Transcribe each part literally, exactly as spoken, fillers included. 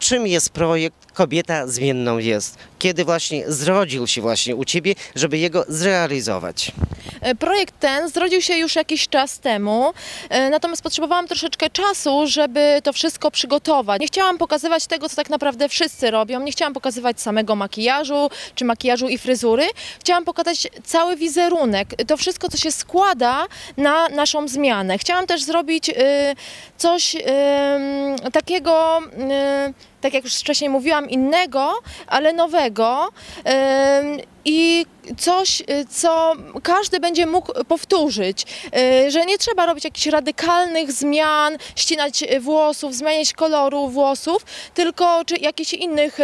czym jest projekt Kobieta Zmienną Jest? Kiedy właśnie zrodził się właśnie u Ciebie, żeby jego zrealizować? Projekt ten zrodził się już jakiś czas temu, natomiast potrzebowałam troszeczkę czasu, żeby to wszystko przygotować. Nie chciałam pokazywać tego, co tak naprawdę wszyscy robią, nie chciałam pokazywać samego makijażu, czy makijażu i fryzury. Chciałam pokazać cały wizerunek, to wszystko, co się składa na naszą zmianę. Chciałam też zrobić y, coś y, takiego, y, tak jak już wcześniej mówiłam, innego, ale nowego. Y, I coś, co każdy będzie mógł powtórzyć, że nie trzeba robić jakichś radykalnych zmian, ścinać włosów, zmieniać koloru włosów, tylko czy jakichś innych,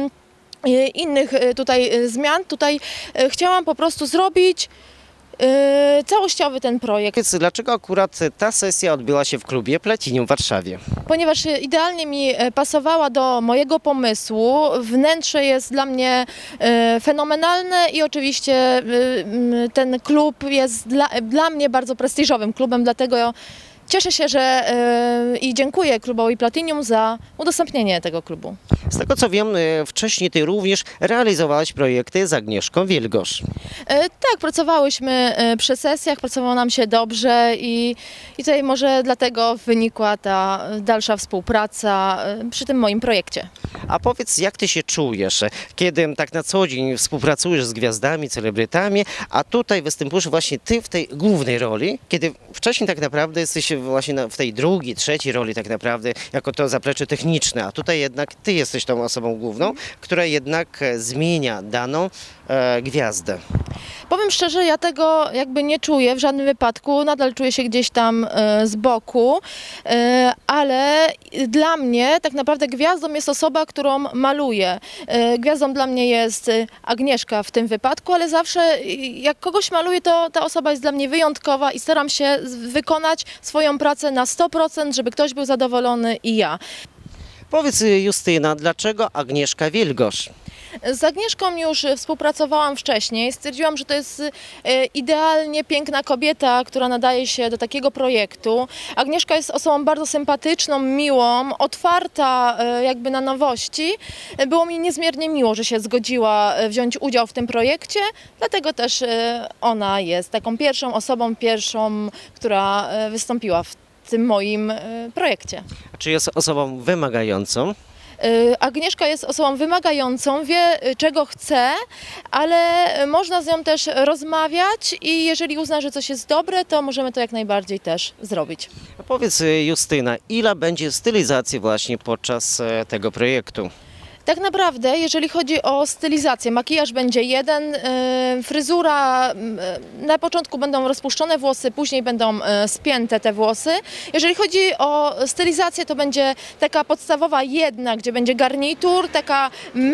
innych tutaj zmian. Tutaj chciałam po prostu zrobić Yy, całościowy ten projekt. Więc dlaczego akurat ta sesja odbyła się w klubie Platinum w Warszawie? Ponieważ idealnie mi pasowała do mojego pomysłu. Wnętrze jest dla mnie yy, fenomenalne i oczywiście yy, ten klub jest dla, dla mnie bardzo prestiżowym klubem, dlatego cieszę się, że yy, i dziękuję klubowi Platinum za udostępnienie tego klubu. Z tego co wiem, wcześniej Ty również realizowałaś projekty z Agnieszką Wilgosz. Tak, pracowałyśmy przy sesjach, pracowało nam się dobrze i, i tutaj może dlatego wynikła ta dalsza współpraca przy tym moim projekcie. A powiedz, jak Ty się czujesz, kiedy tak na co dzień współpracujesz z gwiazdami, celebrytami, a tutaj występujesz właśnie Ty w tej głównej roli, kiedy wcześniej tak naprawdę jesteś właśnie w tej drugiej, trzeciej roli tak naprawdę, jako to zaplecze techniczne, a tutaj jednak Ty jesteś tą osobą główną, która jednak zmienia daną e, gwiazdę. Powiem szczerze, ja tego jakby nie czuję w żadnym wypadku, nadal czuję się gdzieś tam e, z boku, e, ale dla mnie tak naprawdę gwiazdą jest osoba, którą maluję. E, gwiazdą dla mnie jest Agnieszka w tym wypadku, ale zawsze jak kogoś maluję, to ta osoba jest dla mnie wyjątkowa i staram się wykonać swoją pracę na sto procent, żeby ktoś był zadowolony i ja. Powiedz, Justyna, dlaczego Agnieszka Wilgosz? Z Agnieszką już współpracowałam wcześniej. Stwierdziłam, że to jest idealnie piękna kobieta, która nadaje się do takiego projektu. Agnieszka jest osobą bardzo sympatyczną, miłą, otwarta jakby na nowości. Było mi niezmiernie miło, że się zgodziła wziąć udział w tym projekcie, dlatego też ona jest taką pierwszą osobą, pierwszą, która wystąpiła w tym moim projekcie. A czy jest osobą wymagającą? Agnieszka jest osobą wymagającą, wie czego chce, ale można z nią też rozmawiać i jeżeli uzna, że coś jest dobre, to możemy to jak najbardziej też zrobić. A powiedz, Justyna, ile będzie stylizacji właśnie podczas tego projektu? Tak naprawdę, jeżeli chodzi o stylizację, makijaż będzie jeden, yy, fryzura, yy, na początku będą rozpuszczone włosy, później będą yy, spięte te włosy. Jeżeli chodzi o stylizację, to będzie taka podstawowa jedna, gdzie będzie garnitur, taka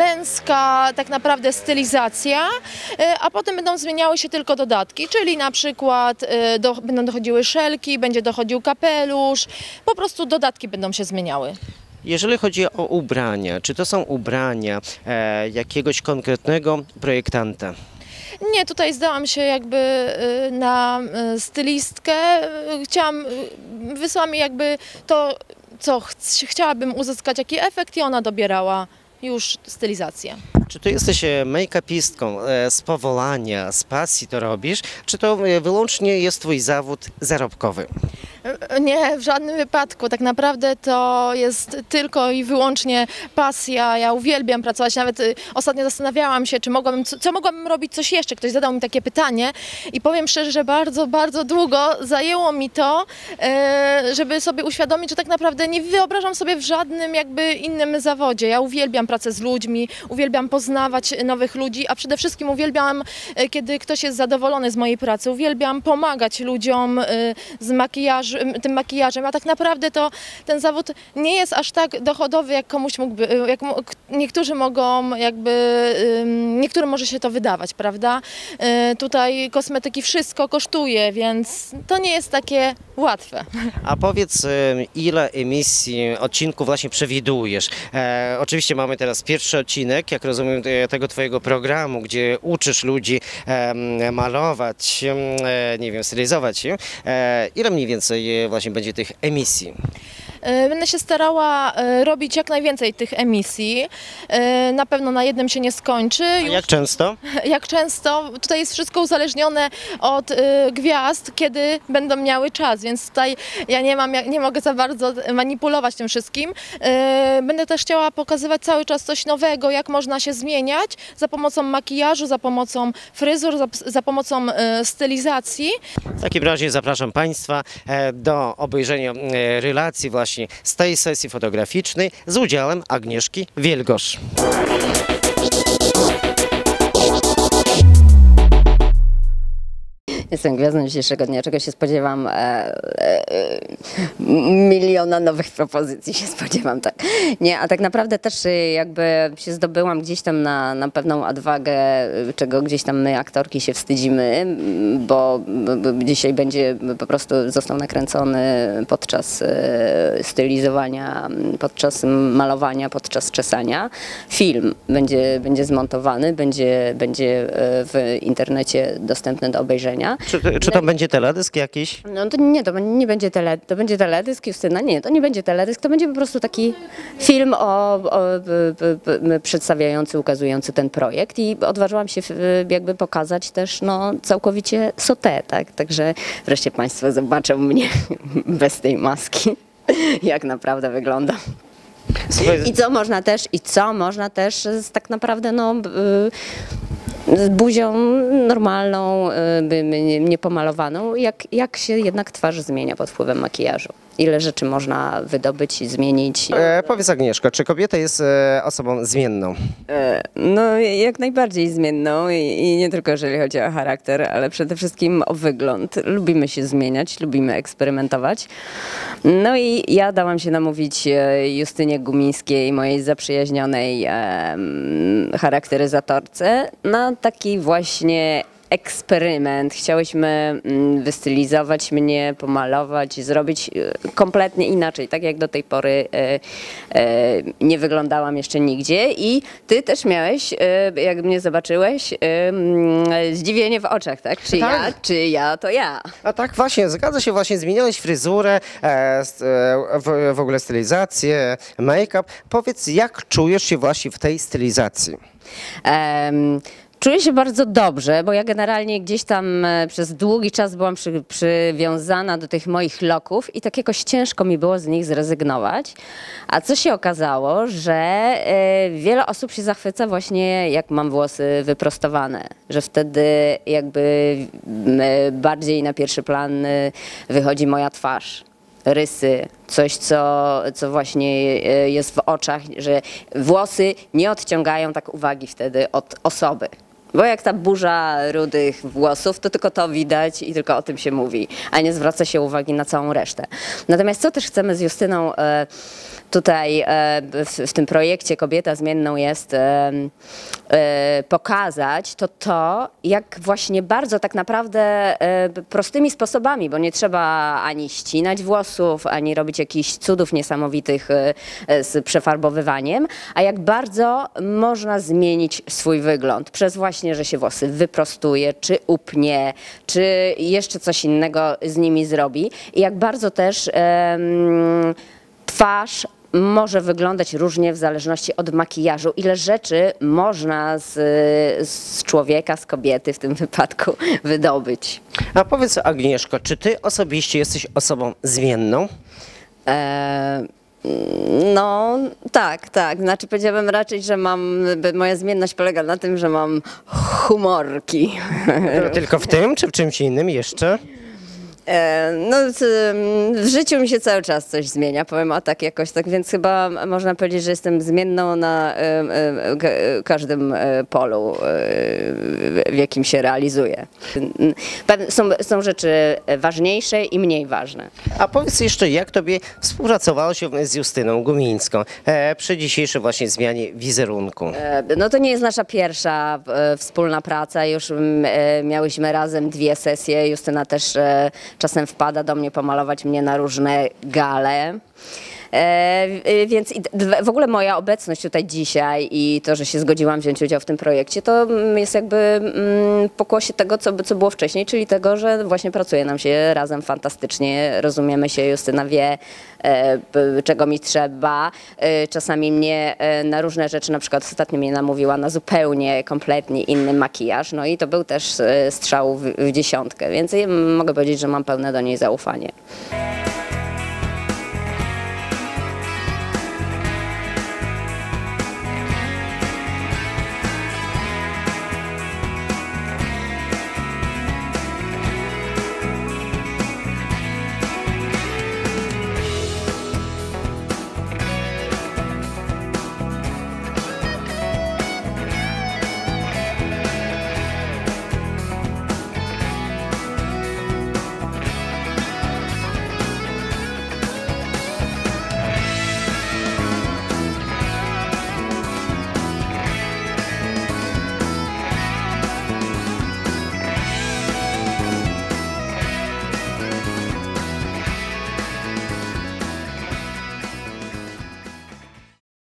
męska tak naprawdę stylizacja, yy, a potem będą zmieniały się tylko dodatki, czyli na przykład yy, do, będą dochodziły szelki, będzie dochodził kapelusz, po prostu dodatki będą się zmieniały. Jeżeli chodzi o ubrania, czy to są ubrania e, jakiegoś konkretnego projektanta? Nie, tutaj zdałam się jakby na stylistkę. Chciałam, wysłała mi jakby to, co ch chciałabym uzyskać, jaki efekt i ona dobierała już stylizację. Czy ty jesteś make-upistką z powołania, z pasji to robisz, czy to wyłącznie jest twój zawód zarobkowy? Nie, w żadnym wypadku. Tak naprawdę to jest tylko i wyłącznie pasja. Ja uwielbiam pracować. Nawet ostatnio zastanawiałam się, czy mogłabym, co, co mogłabym robić coś jeszcze. Ktoś zadał mi takie pytanie i powiem szczerze, że bardzo, bardzo długo zajęło mi to, żeby sobie uświadomić, że tak naprawdę nie wyobrażam sobie w żadnym jakby innym zawodzie. Ja uwielbiam pracę z ludźmi, uwielbiam poznawać nowych ludzi, a przede wszystkim uwielbiam, kiedy ktoś jest zadowolony z mojej pracy. Uwielbiam pomagać ludziom z makijażu, tym makijażem, a tak naprawdę to ten zawód nie jest aż tak dochodowy, jak komuś mógłby, jak niektórzy mogą jakby, niektórym może się to wydawać, prawda? Tutaj kosmetyki wszystko kosztuje, więc to nie jest takie łatwe. A powiedz, ile emisji odcinków właśnie przewidujesz? E, oczywiście mamy teraz pierwszy odcinek, jak rozumiem, tego twojego programu, gdzie uczysz ludzi e, malować, e, nie wiem, stylizować się. E, ile mniej więcej właśnie będzie tych emisji? E, Będę się starała e, robić jak najwięcej tych emisji. E, Na pewno na jednym się nie skończy. A Już jak często? jak często, tutaj jest wszystko uzależnione od y, gwiazd, kiedy będą miały czas, więc tutaj ja nie mam, jak- nie mogę za bardzo manipulować tym wszystkim. Y, będę też chciała pokazywać cały czas coś nowego, jak można się zmieniać za pomocą makijażu, za pomocą fryzur, za, za pomocą y, stylizacji. W takim razie zapraszam Państwa e, do obejrzenia e, relacji właśnie z tej sesji fotograficznej z udziałem Agnieszki Wielgosz. Jestem gwiazdą dzisiejszego dnia, czego się spodziewam, e, e, miliona nowych propozycji się spodziewam, tak. Nie, a tak naprawdę też e, jakby się zdobyłam gdzieś tam na, na pewną odwagę, e, czego gdzieś tam my aktorki się wstydzimy, m, bo, bo dzisiaj będzie po prostu został nakręcony podczas e, stylizowania, podczas malowania, podczas czesania. Film będzie, będzie zmontowany, będzie, będzie e, w internecie dostępny do obejrzenia. Czy, czy to będzie teledysk jakiś? No to nie, to nie będzie tele, to będzie teledysk, Justyna, nie, to nie będzie teledysk, to będzie po prostu taki film o, o, b, b, b, przedstawiający, ukazujący ten projekt i odważyłam się w- jakby pokazać też no całkowicie sotę, tak, także wreszcie Państwo zobaczą mnie bez tej maski, jak naprawdę wygląda. Słuchaj, I co można też, i co można też z, tak naprawdę no y, z buzią normalną, y, by- nie- niepomalowaną, jak, jak się jednak twarz zmienia pod wpływem makijażu. Ile rzeczy można wydobyć i zmienić. e, powiedz Agnieszko, czy kobieta jest e, osobą zmienną? E, No, jak najbardziej zmienną i, i nie tylko jeżeli chodzi o charakter, ale przede wszystkim o wygląd. Lubimy się zmieniać, lubimy eksperymentować. No i ja dałam się namówić e, Justynie Gumińskiej, mojej zaprzyjaźnionej em, charakteryzatorce, na taki właśnie eksperyment. Chciałyśmy mm, wystylizować mnie, pomalować, zrobić e, kompletnie inaczej, tak jak do tej pory e, e, nie wyglądałam jeszcze nigdzie i ty też miałeś, e, jak mnie zobaczyłeś, e, mm, zdziwienie w oczach, tak? Czy Tak. ja, czy ja, to ja. A tak właśnie, zgadza się, właśnie zmieniałeś fryzurę, e, s- e, w, w ogóle stylizację, make-up. Powiedz, jak czujesz się właśnie w tej stylizacji? Em, Czuję się bardzo dobrze, bo ja generalnie gdzieś tam e, przez długi czas byłam przy, przywiązana do tych moich loków i tak jakoś ciężko mi było z nich zrezygnować. A co się okazało, że e, wiele osób się zachwyca właśnie jak mam włosy wyprostowane, że wtedy jakby m, e, bardziej na pierwszy plan e, wychodzi moja twarz. Rysy, coś, co, co właśnie e, jest w oczach, że włosy nie odciągają tak uwagi wtedy od osoby. Bo jak ta burza rudych włosów, to tylko to widać i tylko o tym się mówi, a nie zwraca się uwagi na całą resztę. Natomiast co też chcemy z Justyną e, tutaj e, w, w tym projekcie Kobieta Zmienną jest e, e, pokazać, to to, jak właśnie bardzo tak naprawdę e, prostymi sposobami, bo nie trzeba ani ścinać włosów, ani robić jakichś cudów niesamowitych e, e, z przefarbowywaniem, a jak bardzo można zmienić swój wygląd przez właśnie, że się włosy wyprostuje, czy upnie, czy jeszcze coś innego z nimi zrobi i jak bardzo też em, twarz może wyglądać różnie w zależności od makijażu. Ile rzeczy można z, z człowieka, z kobiety w tym wypadku wydobyć. A powiedz Agnieszko, czy ty osobiście jesteś osobą zmienną? E, No tak, tak. Znaczy powiedziałabym raczej, że mam, moja zmienność polega na tym, że mam humorki. Tylko w tym, czy w czymś innym jeszcze? E, No, c- w życiu mi się cały czas coś zmienia, powiem o tak jakoś, tak więc chyba można powiedzieć, że jestem zmienną na e, e, ka- każdym e, polu, e, w jakim się realizuję. Pewne- Są, są rzeczy ważniejsze i mniej ważne. A powiedz jeszcze, jak tobie współpracowało się z Justyną Gumińską e, przy dzisiejszej właśnie zmianie wizerunku? E, No to nie jest nasza pierwsza e, wspólna praca, już mm, e, miałyśmy razem dwie sesje, Justyna też e, czasem wpada do mnie pomalować mnie na różne gale. E, więc i d- w ogóle moja obecność tutaj dzisiaj i to, że się zgodziłam wziąć udział w tym projekcie, to mm, jest jakby mm, pokłosie tego, co, co było wcześniej, czyli tego, że właśnie pracuje nam się razem fantastycznie, rozumiemy się, Justyna wie, e, p- czego mi trzeba. E, czasami mnie e, na różne rzeczy, na przykład ostatnio mnie namówiła na zupełnie, kompletnie inny makijaż, no i to był też e, strzał w, w dziesiątkę, więc ja mogę powiedzieć, że mam pełne do niej zaufanie.